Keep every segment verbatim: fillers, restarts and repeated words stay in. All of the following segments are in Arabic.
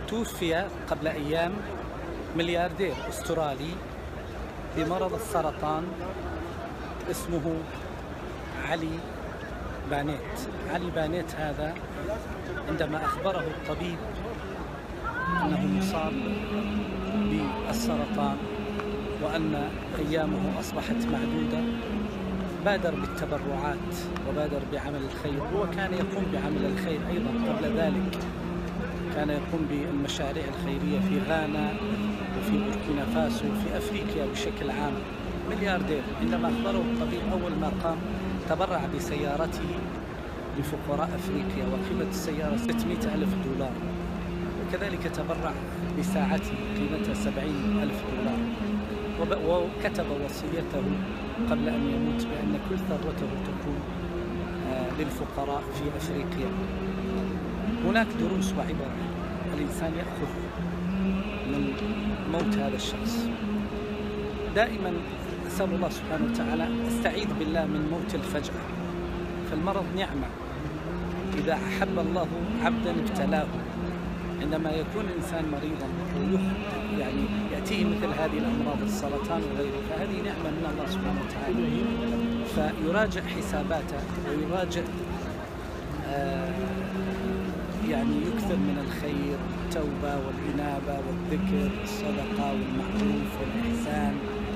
توفي قبل أيام ملياردير أسترالي بمرض السرطان اسمه علي بانيت. علي بانيت هذا عندما أخبره الطبيب أنه مصاب بالسرطان وأن أيامه أصبحت معدودة بادر بالتبرعات وبادر بعمل الخير. هو كان يقوم بعمل الخير أيضا قبل ذلك، كان يقوم بالمشاريع الخيرية في غانا وفي بوركينا فاسو وفي أفريقيا بشكل عام. ملياردير. عندما أخبره الطبيب أول ما قام تبرع بسيارته لفقراء أفريقيا وقيمة السيارة ستمائة ألف دولار، وكذلك تبرع بساعته قيمتها سبعين ألف دولار، وكتب وصيته قبل أن يموت بأن كل ثروته تكون للفقراء في أفريقيا. هناك دروس وعبر الإنسان يأخذ من موت هذا الشخص. دائما أسأل الله سبحانه وتعالى، أستعيذ بالله من موت الفجأة، فالمرض نعمة. إذا أحب الله عبدا ابتلاه. عندما يكون الإنسان مريضا يعني يأتيه مثل هذه الأمراض السرطان وغيره، فهذه نعمة من الله سبحانه وتعالى. فيراجع حساباته ويراجع آه يعني يكثر من الخير، التوبة والإنابة والذكر والصدقة والمعروف والإحسان.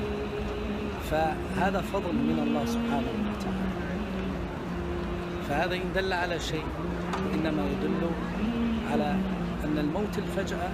فهذا فضل من الله سبحانه وتعالى. فهذا إن دل على شيء إنما يدل على أن الموت الفجأة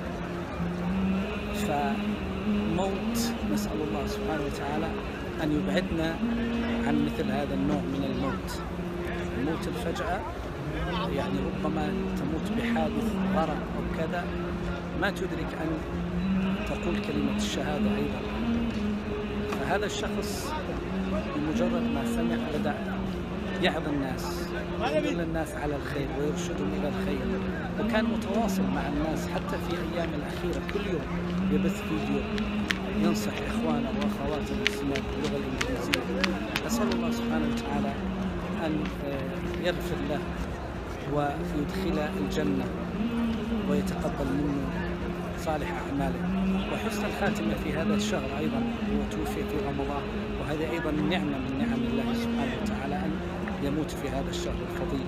فموت، نسأل الله سبحانه وتعالى أن يبعدنا عن مثل هذا النوع من الموت. الموت الفجأة يعني ربما تموت بحادث غرق أو كذا، ما تدرك أن تقول كلمة الشهادة أيضا. فهذا الشخص بمجرد ما سمع بدأ يعظ الناس ويدل الناس على الخير ويرشدهم إلى الخير، وكان متواصل مع الناس حتى في أيام الأخيرة كل يوم يبث فيديو ينصح إخوانه وأخواته المسلمات باللغة الإنجليزية. أسأل الله سبحانه وتعالى أن يغفر له ويدخل الجنة ويتقبل منه صالح أعماله وحسن الخاتمة في هذا الشهر. أيضا هو توفي في رمضان، وهذا أيضا نعمة من نعم الله سبحانه وتعالى أن يموت في هذا الشهر الفضيل.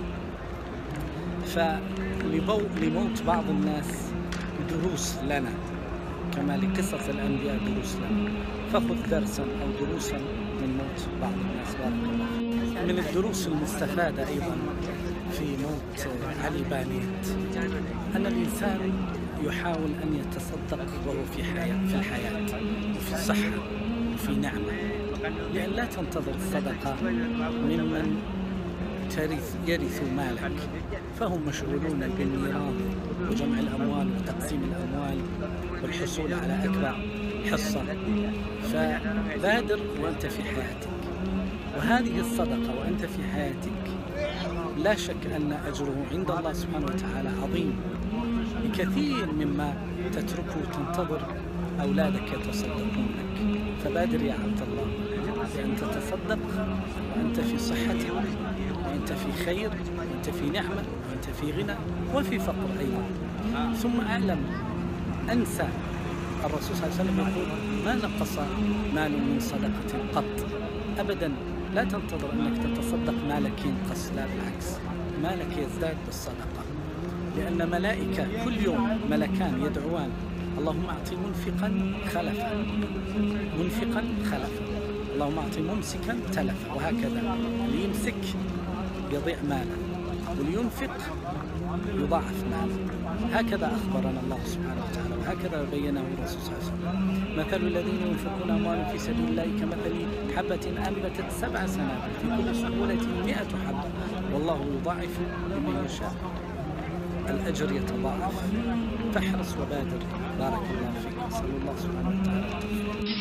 فلموت بعض الناس دروس لنا كما لقصص الأنبياء دروس لنا، فخذ درسا أو دروسا من موت بعض الناس. بارك الله فيك. من الدروس المستفادة أيضا في موت علي بانيت أن الإنسان يحاول أن يتصدق وهو في حياة في الحياة وفي صحة وفي نعمة، لأن لا تنتظر الصدقة ممن ترث يرث مالك، فهم مشغولون بالميراث وجمع الأموال وتقسيم الأموال والحصول على أكبر حصة. فبادر وأنت في حياتك، وهذه الصدقة وأنت في حياتك لا شك أن أجره عند الله سبحانه وتعالى عظيم بكثير مما تتركه تنتظر أولادك يتصدقون لك. فبادر يا عبد الله بأن تتصدق وأنت في صحتك وأنت في خير وأنت في نعمة وأنت في غنى وفي فقر أيضا. ثم أعلم أنسى الرسول صلى الله عليه وسلم يقول ما نقص مال من صدقة قط أبدا. لا تنتظر أنك تتصدق مالك ينقص، لا بالعكس، مالك يزداد بالصدقة، لأن ملائكة كل يوم ملكان يدعوان اللهم أعطي منفقا خلفا، منفقا خلفا، اللهم أعطي ممسكا تلفا، وهكذا. اللي يمسك يضيع ماله واللي ينفق يضاعف ماله. هكذا أخبرنا الله سبحانه وتعالى وهكذا بينه الرسول صلى الله عليه وسلم. مثل الذين ينفقون أموالهم في سبيل الله كمثل حبة أنبتت سبع سنابل في كل سنبلة مئة حبة والله يضاعف لمن يشاء. الأجر يتضاعف، فاحرص وبادر. بارك الله فيك. نسأل الله سبحانه وتعالى التوفيق.